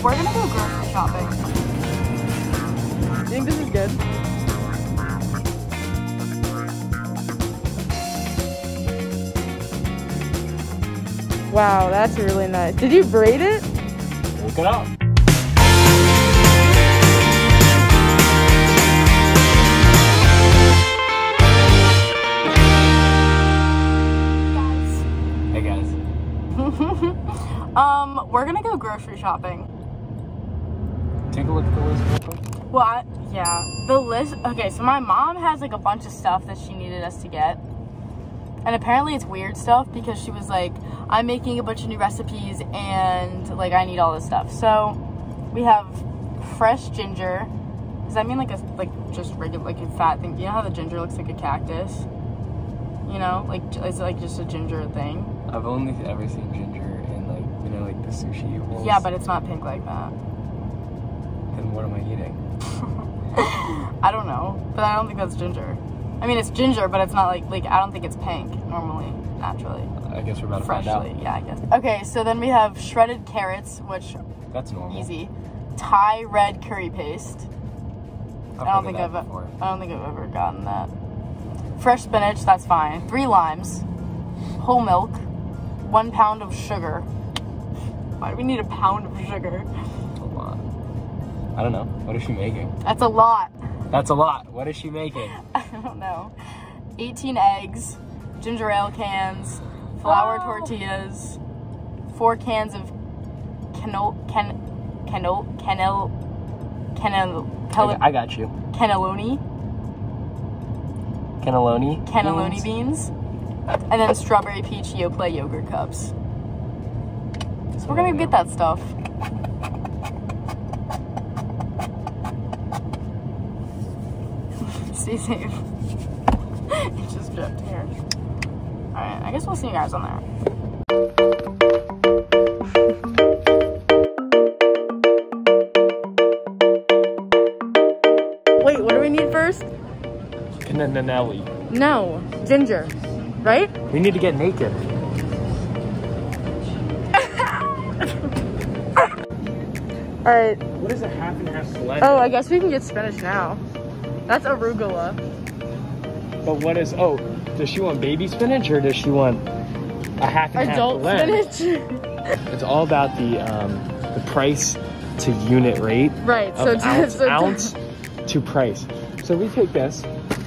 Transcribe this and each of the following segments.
We're gonna go grocery shopping. You think this is good? Wow, that's really nice. Did you braid it? Look it up. Hey guys. We're gonna go grocery shopping. Take a look at the list real quick. Well, yeah, the list. Okay, so my mom has like a bunch of stuff that she needed us to get. And apparently it's weird stuff because she was like, I'm making a bunch of new recipes and like I need all this stuff. So we have fresh ginger. Does that mean like just regular, like a fat thing? You know how the ginger looks like a cactus? You know, like it's like just a ginger thing. I've only ever seen ginger in like, you know, like the sushi rolls. Yeah, but it's not pink like that. Then what am I eating? I don't know, but I don't think that's ginger. I mean, it's ginger, but it's not like I don't think it's pink normally, naturally. I guess we're about to Freshly, find out. yeah, I guess. Okay, so then we have shredded carrots, which That's normal. easy. Thai red curry paste. I don't think I've ever gotten that. Fresh spinach, that's fine. 3 limes, whole milk, 1 pound of sugar. Why do we need a pound of sugar? That's a lot. I don't know. What is she making? That's a lot. That's a lot. What is she making? I don't know. 18 eggs, ginger ale cans, flour tortillas, 4 cans of I got you. Cannelloni beans, and then strawberry peach Yoplait yogurt cups. So we're gonna get that stuff. Stay safe. It just dripped here. Alright, I guess we'll see you guys on there. Wait, what do we need first? Donnellys. No, ginger, right? We need to get naked. All right. What is a half and half select? Oh, I guess we can get spinach now. That's arugula. But what is, oh, does she want baby spinach or does she want a half and Adult half blend? spinach. It's all about the price to unit rate. Right, so of ounce to price. So we take this.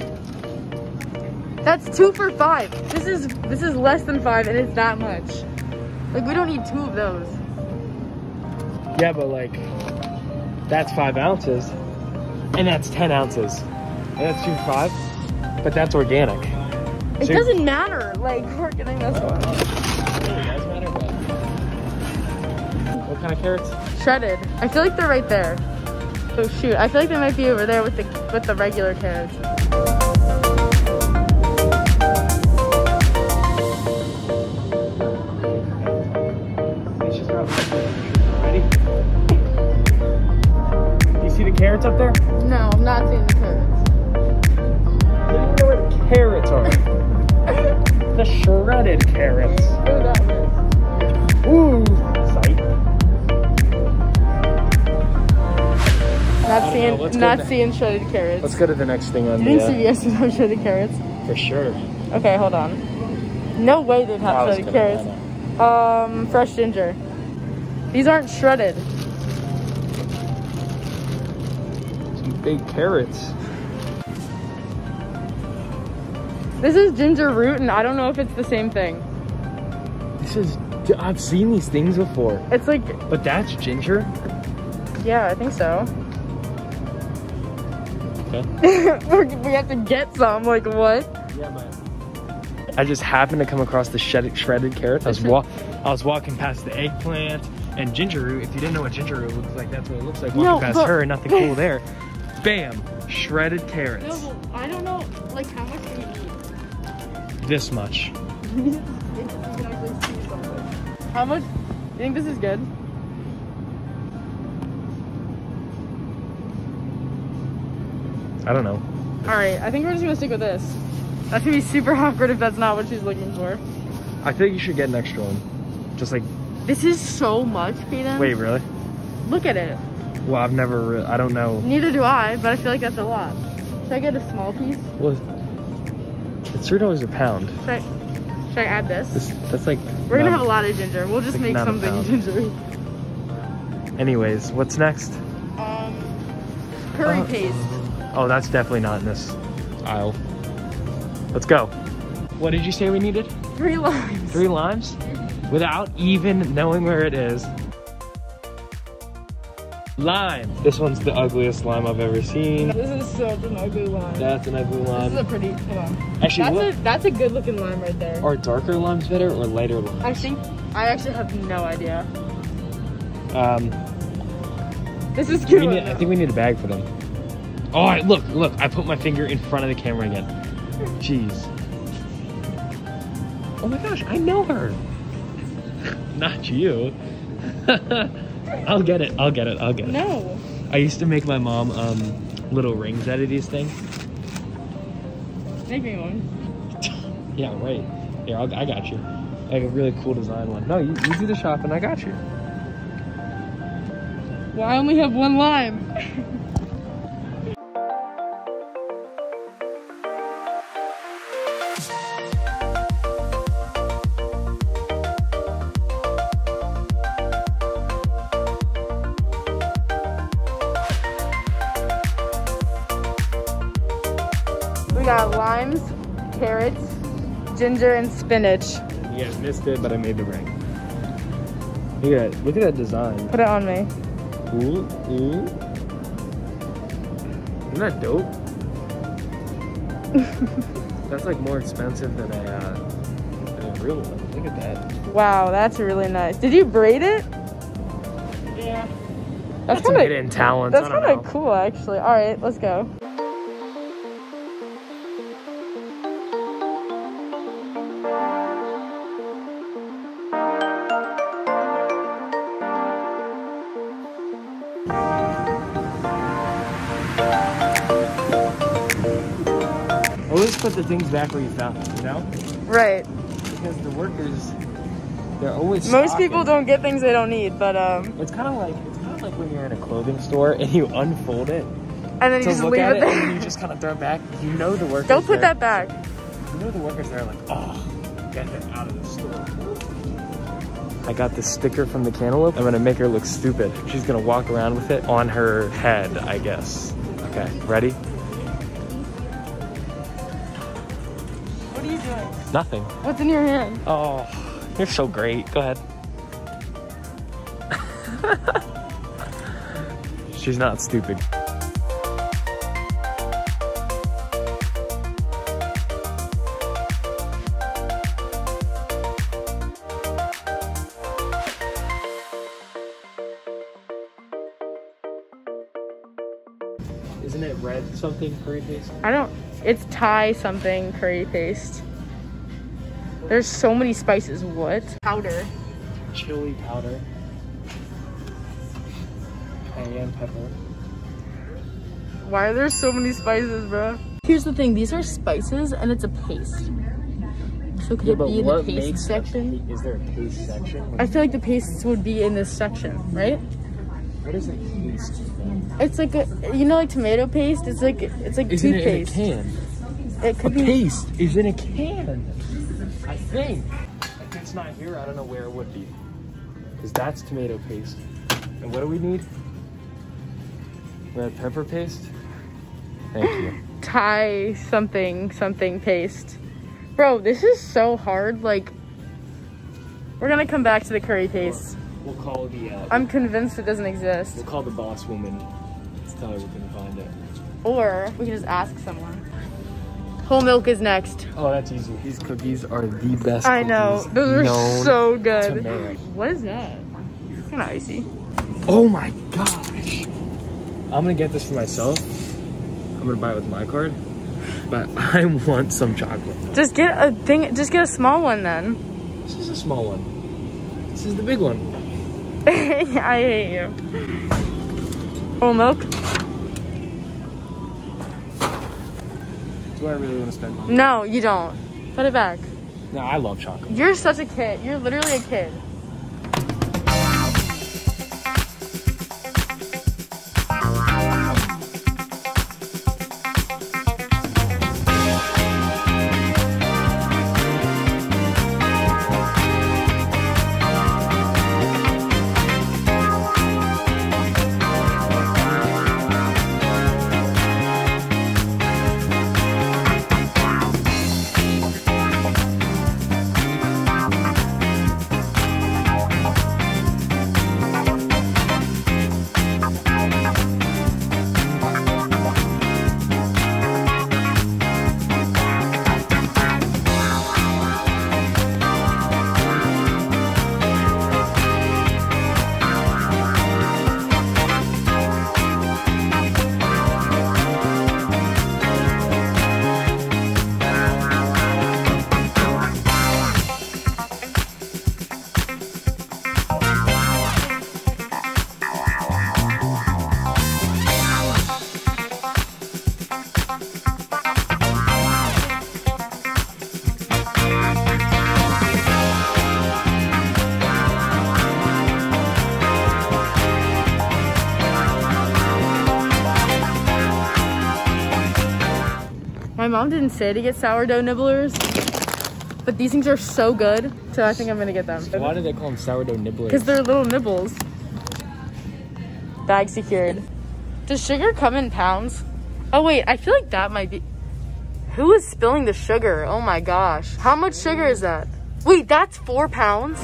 That's 2 for $5. This is less than 5 and it's that much. Like we don't need 2 of those. Yeah, but like, that's 5 ounces. And that's 10 ounces. And that's 2 for 5. But that's organic. It doesn't matter. Like we're getting this one. It really does matter, but what kind of carrots? Shredded. I feel like they're right there. Oh shoot, I feel like they might be over there with the regular carrots. Ready? Do you see the carrots up there? No, I'm not seeing the carrots. I don't even know where the carrots are. The shredded carrots. Oh, that way. Ooh, sight. Not seeing shredded carrots. Let's go to the next thing on You think CVS would have shredded carrots? For sure. Okay, hold on. No way they'd have shredded carrots. Fresh ginger. These aren't shredded. Some big carrots. This is ginger root, and I don't know if it's the same thing. I've seen these things before. It's like... But that's ginger? Yeah, I think so. Okay. We have to get some, like what? Yeah, but... I just happened to come across the shredded carrots. I was walking past the eggplant and ginger root. If you didn't know what ginger root looks like, that's what it looks like walking past her. Nothing cool there. Bam! Shredded carrots. No, I don't know, like how much do you need? This much. How much? You think this is good? I don't know. Alright, I think we're just gonna stick with this. That's gonna be super awkward if that's not what she's looking for. I think you should get an extra one. Just like... This is so much, Peter. Wait, really? Look at it. Well, I've never, I don't know. Neither do I, but I feel like that's a lot. Should I get a small piece? Well, it's $3 a pound. Should I add this? That's like... We're gonna have a lot of ginger. We'll just like make something gingery. Anyways, what's next? Curry paste. Oh, that's definitely not in this aisle. Let's go. What did you say we needed? 3 limes. 3 limes? Without even knowing where it is. Lime. This one's the ugliest lime I've ever seen. This is such an ugly lime. That's an ugly lime. This is a pretty, hold on. Actually, that's a good looking lime right there. Are darker limes better or lighter limes? I actually have no idea. This is good. I think we need a bag for them. Oh, look, I put my finger in front of the camera again. Jeez. Oh my gosh, I know her. Not you. I'll get it. No. I used to make my mom little rings out of these things. Make me one. Yeah, right. Here, I got you. Like a really cool design one. No, you do the shopping, I got you. Well, I only have 1 lime. We got limes, carrots, ginger, and spinach. You guys missed it, but I made the ring. Look at that design. Put it on me. Ooh. Isn't that dope? That's like more expensive than a real one. Look at that. Wow, that's really nice. Did you braid it? Yeah. That's some hidden talent. That's kind of cool, actually. All right, let's go. Always put the things back where you found them, you know? Right. Because the workers, they're always Most people don't get things they don't need, but It's kind of like when you're in a clothing store and you unfold it. And then you just leave it there. And you just kind of throw it back. You know the workers. Don't put that back. You know the workers there are like, oh, get that out of the store. I got this sticker from the cantaloupe. I'm gonna make her look stupid. She's gonna walk around with it on her head, I guess. Okay, ready? What are you doing? Nothing. What's in your hand? Oh, you're so great. Go ahead. She's not stupid. Isn't it red something curry paste? It's Thai something curry paste. There's so many spices. What? Powder. Chili powder. Cayenne pepper. Why are there so many spices, bro? Here's the thing, these are spices and it's a paste. So could it be in the paste section? Is there a paste section? I feel like the pastes would be in this section, right? What is a paste? It's like a, you know, like tomato paste. It's like toothpaste. Isn't it in a can? It could be. Paste is in a can. I think. If it's not here, I don't know where it would be. Because that's tomato paste. And what do we need? Red pepper paste. Thank you. Thai something paste. Bro, this is so hard. Like, we're gonna come back to the curry paste. We'll call the. I'm convinced it doesn't exist. We'll call the boss woman. Let's tell her we can find it. Or we can just ask someone. Whole milk is next. Oh, that's easy. These cookies are the best. I know. Those are so good. Man. What is that? It's kind of icy. Oh my gosh. I'm gonna get this for myself. I'm gonna buy it with my card. But I want some chocolate. Just get a thing. Just get a small one then. This is a small one. This is the big one. I hate you. Whole milk? Do I really want to spend money? No, you don't. Put it back. No, I love chocolate. You're such a kid. You're literally a kid. My mom didn't say to get sourdough nibblers, but these things are so good, so I think I'm gonna get them. So why do they call them sourdough nibblers? Because they're little nibbles. Bag secured. Does sugar come in pounds? Oh wait, I feel like that might be... Who is spilling the sugar? Oh my gosh. How much sugar is that? Wait, that's 4 pounds?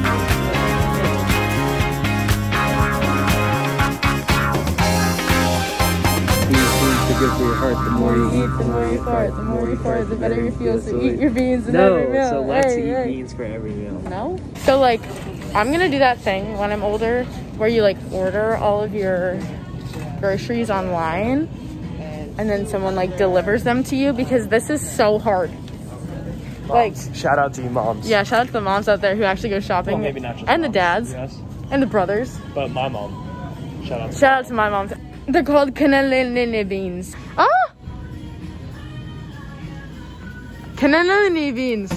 The good for your heart, the more you eat, the more you fart, the more you fart, the better you feel. So eat your beans in every meal. So let's eat beans for every meal. No? So like, I'm gonna do that thing when I'm older where you like order all of your groceries online and then someone like delivers them to you, because this is so hard. Moms. Like, shout out to you moms. Yeah, shout out to the moms out there who actually go shopping. Well, maybe not just and moms, the dads. yes. And the brothers. But my mom. Shout out to my mom. They're called cannellini beans. Ah! Cannellini beans.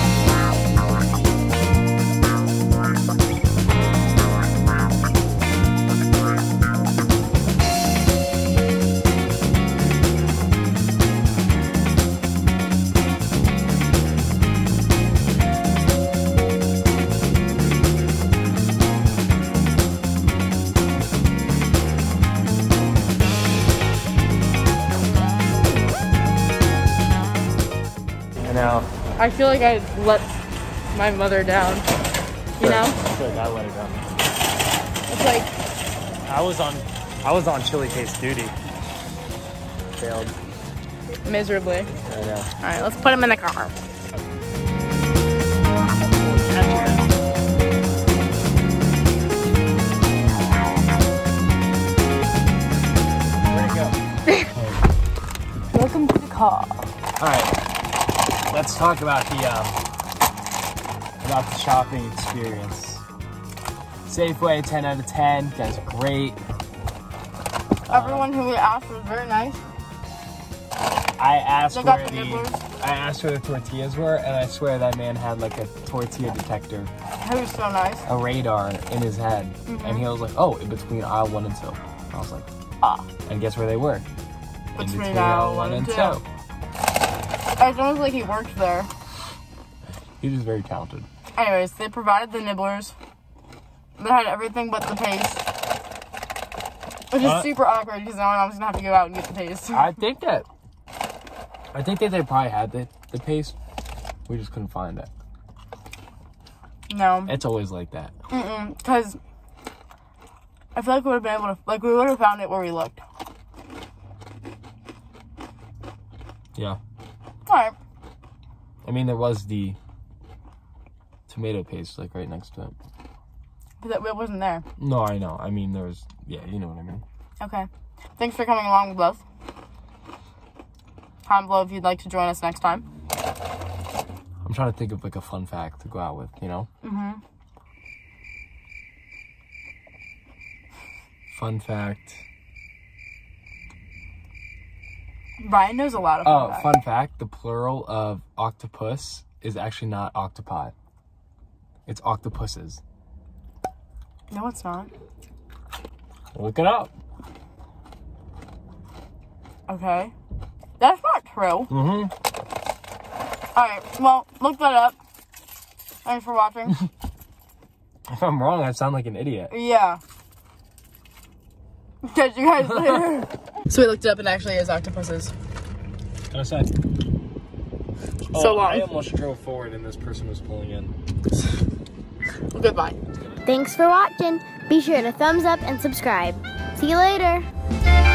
I feel like I let my mother down, you know? I feel like I let her down. It's like... I was on chili case duty. Failed. Miserably. I know. Alright, let's put him in the car. Where'd it go? Welcome to the car. Alright. Let's talk about the shopping experience. Safeway, 10 out of 10. You guys are great. Everyone who we asked was very nice. I asked where the tortillas were, and I swear that man had like a tortilla detector. He was so nice. A radar in his head, and he was like, "Oh, in between aisle 1 and 2." I was like, "Ah." And guess where they were? In between aisle 1 and 2. It's almost like he worked there. He was very talented. Anyways, they provided the nibblers. They had everything but the paste. Which is super awkward because now I'm just gonna have to go out and get the paste. I think that they probably had the paste. We just couldn't find it. No. It's always like that. Because I feel like we would have been able to, like, we would have found it where we looked. Yeah. Alright. I mean, there was the tomato paste, like, right next to it. But it wasn't there. No, I know. I mean, there was, yeah, you know what I mean. Okay. Thanks for coming along with us. Comment below if you'd like to join us next time. I'm trying to think of, like, a fun fact to go out with, you know? Fun fact. Ryan knows a lot of fun facts. Fun fact. The plural of octopus is actually not octopi. It's octopuses. No, it's not. Look it up. Okay. That's not true. Alright, well, look that up. Thanks for watching. If I'm wrong, I sound like an idiot. Yeah. Catch you guys later. So we looked it up and actually is octopuses. Can I say? So long. I almost drove forward and this person was pulling in. Goodbye. Thanks for watching. Be sure to thumbs up and subscribe. See you later.